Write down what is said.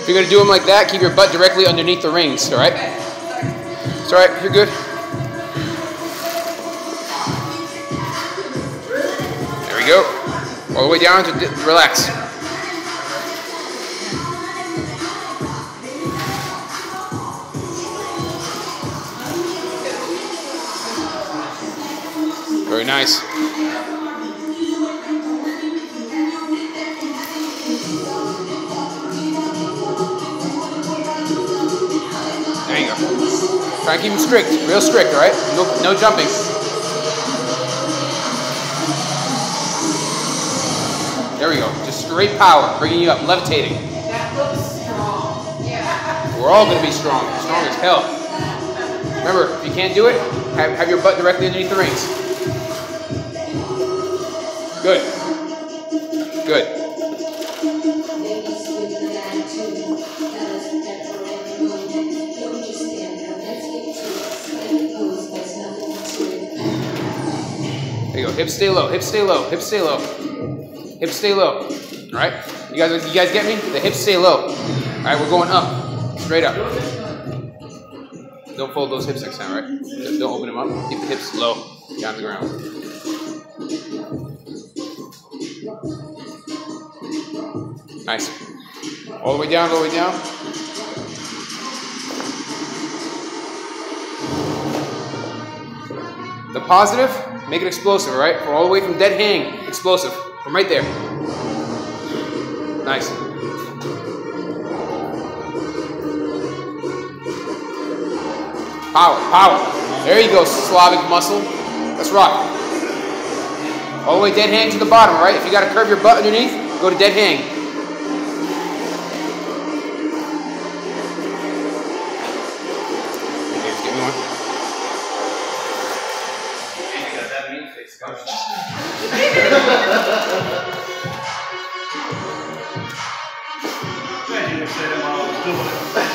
you're going to do them like that, keep your butt directly underneath the rings, all right? It's all right, you're good. There we go. All the way down to relax. Very nice. There you go. Try and keep them strict, real strict, all right? No jumping. There we go. Just straight power, bringing you up, levitating. That looks strong. Yeah. We're all going to be strong as hell. Remember, if you can't do it, have your butt directly underneath the rings. Good. Good. There you go. Hips stay low. Hips stay low. Hips stay low. Hips stay low. All right. You guys get me? The hips stay low. All right. We're going up. Straight up. Don't fold those hips next time, right? Don't open them up. Keep the hips low, down the ground. Nice. All the way down, all the way down. The positive, make it explosive, all right? We're all the way from dead hang, explosive. From right there. Nice. Power, power. There you go, Slavic muscle. Let's rock. All the way dead hang to the bottom, right? If you got to curve your butt underneath, go to dead hang. Okay, just give me one. You got that mean face, gosh. I said it while I was doing it.